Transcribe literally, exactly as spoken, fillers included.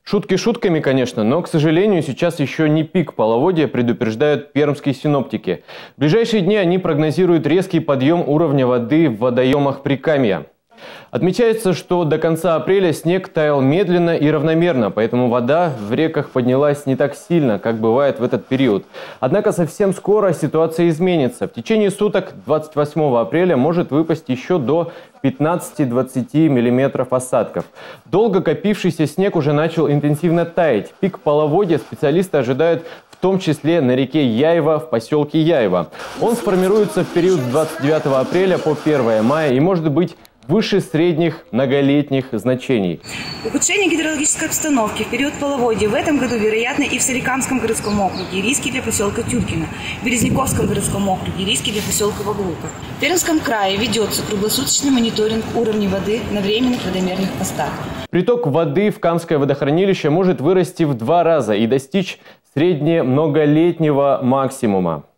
Шутки шутками, конечно, но, к сожалению, сейчас еще не пик половодья, предупреждают пермские синоптики. В ближайшие дни они прогнозируют резкий подъем уровня воды в водоемах Прикамья. Отмечается, что до конца апреля снег таял медленно и равномерно, поэтому вода в реках поднялась не так сильно, как бывает в этот период. Однако совсем скоро ситуация изменится. В течение суток двадцать восьмого апреля может выпасть еще до пятнадцати-двадцати миллиметров осадков. Долго копившийся снег уже начал интенсивно таять. Пик половодья специалисты ожидают в том числе на реке Яйва в поселке Яйва. Он сформируется в период с двадцать девятого апреля по первое мая и может быть выше средних многолетних значений. Ухудшение гидрологической обстановки в период половодья в этом году вероятно и в Соликамском городском округе, риски для поселка Тюркино, в Березняковском городском округе, риски для поселка Ваглука. В Пермском крае ведется круглосуточный мониторинг уровня воды на временных водомерных постах. Приток воды в Камское водохранилище может вырасти в два раза и достичь среднемноголетнего максимума.